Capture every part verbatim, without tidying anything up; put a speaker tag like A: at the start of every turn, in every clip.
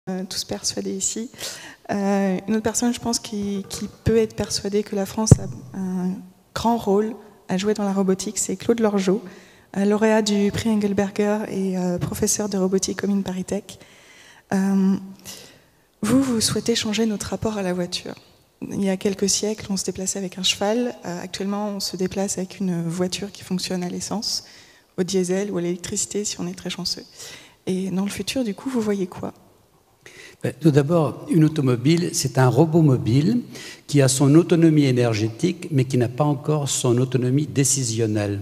A: euh, tous persuadés ici. Euh, une autre personne, je pense, qui, qui peut être persuadée que la France a un grand rôle à jouer dans la robotique, c'est Claude Lorgeau, euh, lauréat du prix Engelberger et euh, professeur de robotique au Mines ParisTech. Euh, vous, vous souhaitez changer notre rapport à la voiture. Il y a quelques siècles, on se déplaçait avec un cheval. Euh, actuellement, on se déplace avec une voiture qui fonctionne à l'essence, au diesel ou à l'électricité si on est très chanceux. Et dans le futur, du coup, vous voyez quoi ?
B: Tout d'abord, une automobile, c'est un robot mobile qui a son autonomie énergétique, mais qui n'a pas encore son autonomie décisionnelle.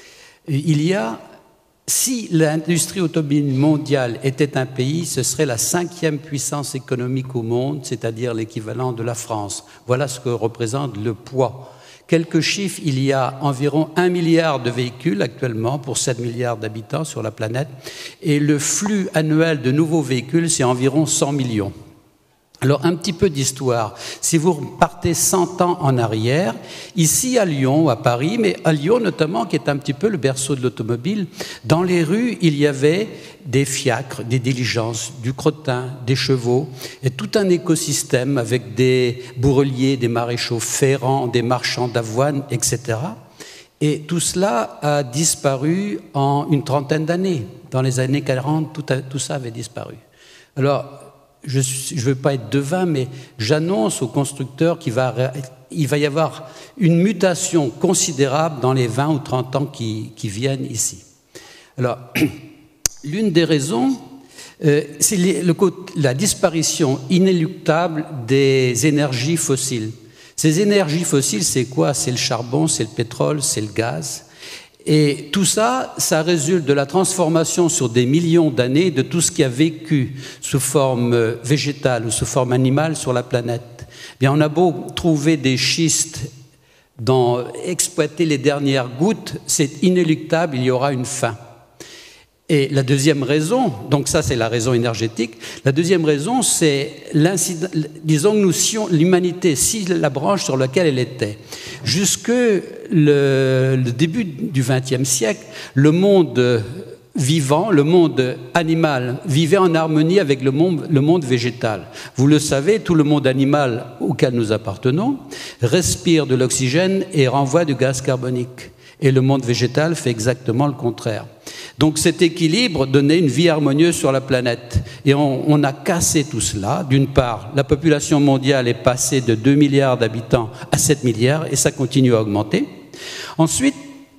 B: Il y a, si l'industrie automobile mondiale était un pays, ce serait la cinquième puissance économique au monde, c'est-à-dire l'équivalent de la France. Voilà ce que représente le poids. Quelques chiffres, il y a environ un milliard de véhicules actuellement pour sept milliards d'habitants sur la planète et le flux annuel de nouveaux véhicules, c'est environ cent millions. Alors, un petit peu d'histoire. Si vous partez cent ans en arrière, ici à Lyon, à Paris, mais à Lyon notamment, qui est un petit peu le berceau de l'automobile, dans les rues, il y avait des fiacres, des diligences, du crottin, des chevaux, et tout un écosystème avec des bourreliers, des maréchaux ferrants, des marchands d'avoine, et cetera. Et tout cela a disparu en une trentaine d'années. Dans les années quarante, tout, a, tout ça avait disparu. Alors, je ne veux pas être devin, mais j'annonce aux constructeurs qu'il va, il va y avoir une mutation considérable dans les vingt ou trente ans qui, qui viennent ici. Alors, l'une des raisons, euh, c'est les, le, la disparition inéluctable des énergies fossiles. Ces énergies fossiles, c'est quoi? C'est le charbon, c'est le pétrole, c'est le gaz. Et tout ça, ça résulte de la transformation sur des millions d'années de tout ce qui a vécu sous forme végétale ou sous forme animale sur la planète. Bien, on a beau trouver des schistes, dans, exploiter les dernières gouttes, c'est inéluctable, il y aura une fin. Et la deuxième raison, donc ça c'est la raison énergétique, la deuxième raison c'est l'incident, disons que nous, si l'humanité, si la branche sur laquelle elle était, jusque le, le début du vingtième siècle, le monde vivant, le monde animal vivait en harmonie avec le monde, le monde végétal. Vous le savez, tout le monde animal auquel nous appartenons respire de l'oxygène et renvoie du gaz carbonique. Et le monde végétal fait exactement le contraire. Donc cet équilibre donnait une vie harmonieuse sur la planète. Et on, on a cassé tout cela. D'une part, la population mondiale est passée de deux milliards d'habitants à sept milliards et ça continue à augmenter. Ensuite,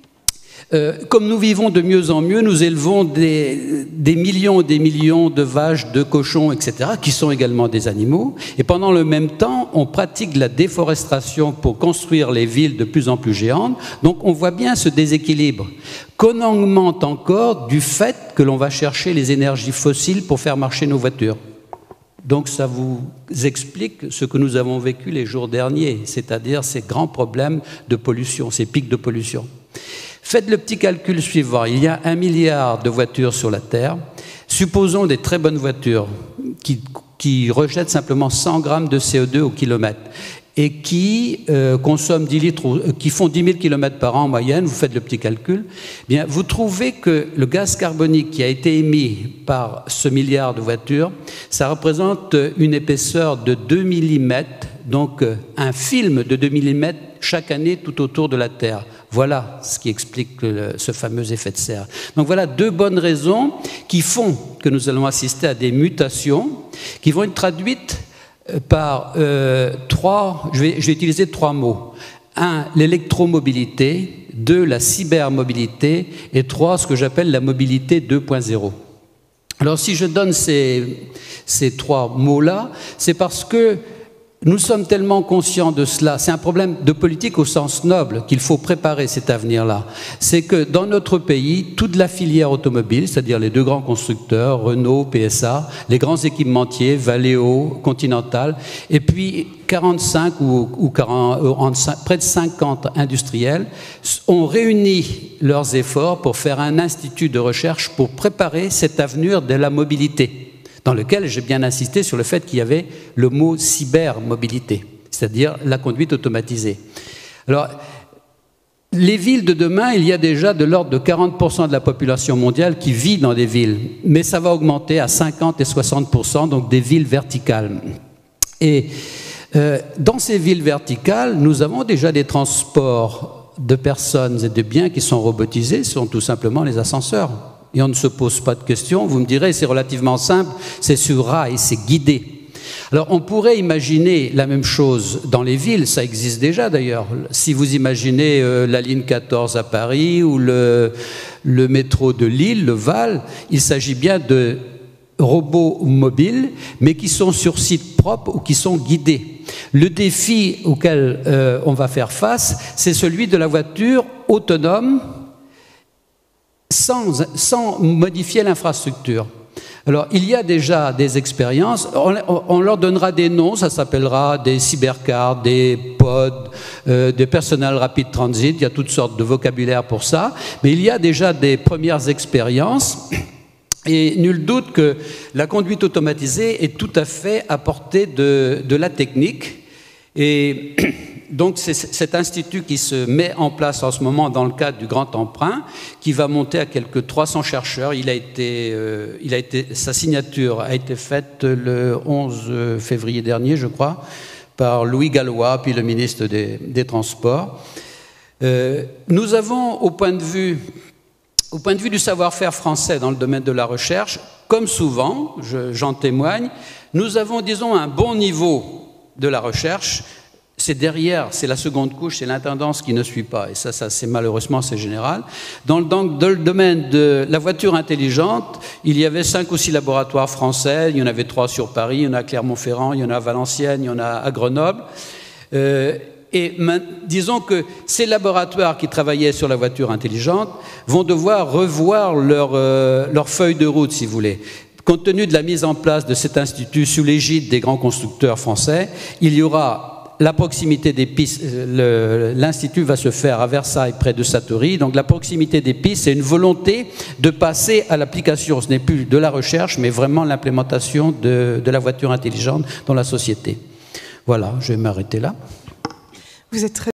B: Euh, comme nous vivons de mieux en mieux, nous élevons des, des millions et des millions de vaches, de cochons, et cetera, qui sont également des animaux. Et pendant le même temps, on pratique la déforestation pour construire les villes de plus en plus géantes. Donc on voit bien ce déséquilibre qu'on augmente encore du fait que l'on va chercher les énergies fossiles pour faire marcher nos voitures. Donc ça vous explique ce que nous avons vécu les jours derniers, c'est-à-dire ces grands problèmes de pollution, ces pics de pollution. Faites le petit calcul suivant. Il y a un milliard de voitures sur la Terre. Supposons des très bonnes voitures qui, qui rejettent simplement cent grammes de C O deux au kilomètre et qui euh, consomment dix litres, euh, qui font dix mille kilomètres par an en moyenne. Vous faites le petit calcul. Bien, vous trouvez que le gaz carbonique qui a été émis par ce milliard de voitures, ça représente une épaisseur de deux millimètres, donc euh, un film de deux millimètres chaque année tout autour de la Terre. Voilà ce qui explique le, ce fameux effet de serre. Donc voilà deux bonnes raisons qui font que nous allons assister à des mutations qui vont être traduites par euh, trois, je vais, je vais utiliser trois mots. Un, l'électromobilité. Deux, la cybermobilité. Et trois, ce que j'appelle la mobilité deux point zéro. Alors si je donne ces, ces trois mots-là, c'est parce que nous sommes tellement conscients de cela, c'est un problème de politique au sens noble qu'il faut préparer cet avenir-là. C'est que dans notre pays, toute la filière automobile, c'est-à-dire les deux grands constructeurs, Renault, P S A, les grands équipementiers, Valeo, Continental, et puis quarante-cinq ou, ou quarante, près de cinquante industriels ont réuni leurs efforts pour faire un institut de recherche pour préparer cet avenir de la mobilité, dans lequel j'ai bien insisté sur le fait qu'il y avait le mot cybermobilité, c'est-à-dire la conduite automatisée. Alors, Les villes de demain, il y a déjà de l'ordre de quarante pour cent de la population mondiale qui vit dans des villes, mais ça va augmenter à cinquante et soixante pour cent, donc des villes verticales. Et euh, dans ces villes verticales, nous avons déjà des transports de personnes et de biens qui sont robotisés, ce sont tout simplement les ascenseurs. Et on ne se pose pas de questions, vous me direz, c'est relativement simple, c'est sur rail, c'est guidé. Alors on pourrait imaginer la même chose dans les villes, ça existe déjà d'ailleurs. Si vous imaginez euh, la ligne quatorze à Paris ou le, le métro de Lille, le Val, il s'agit bien de robots mobiles, mais qui sont sur site propre ou qui sont guidés. Le défi auquel euh, on va faire face, c'est celui de la voiture autonome sans, sans modifier l'infrastructure. Alors, il y a déjà des expériences, on, on leur donnera des noms, ça s'appellera des cybercars, des pods, euh, des personal rapid transit, il y a toutes sortes de vocabulaire pour ça, mais il y a déjà des premières expériences, et nul doute que la conduite automatisée est tout à fait à portée de, de la technique, et donc c'est cet institut qui se met en place en ce moment dans le cadre du Grand Emprunt, qui va monter à quelques trois cents chercheurs. Il a été, euh, il a été, sa signature a été faite le onze février dernier, je crois, par Louis Gallois, puis le ministre des, des Transports. Euh, nous avons, au point de vue, au point de vue du savoir-faire français dans le domaine de la recherche, comme souvent, je, j'en témoigne, nous avons, disons, un bon niveau de la recherche. C'est derrière, c'est la seconde couche, c'est l'intendance qui ne suit pas. Et ça, ça c'est malheureusement, c'est général. Dans le, dans, dans le domaine de la voiture intelligente, il y avait cinq ou six laboratoires français. Il y en avait trois sur Paris, il y en a à Clermont-Ferrand, il y en a à Valenciennes, il y en a à Grenoble. Euh, et disons que ces laboratoires qui travaillaient sur la voiture intelligente vont devoir revoir leur, euh, leur feuille de route, si vous voulez. Compte tenu de la mise en place de cet institut sous l'égide des grands constructeurs français, il y aura la proximité des pistes. L'institut va se faire à Versailles, près de Satory. Donc la proximité des pistes, c'est une volonté de passer à l'application. Ce n'est plus de la recherche, mais vraiment l'implémentation de, de la voiture intelligente dans la société. Voilà, je vais m'arrêter là.
A: Vous êtes très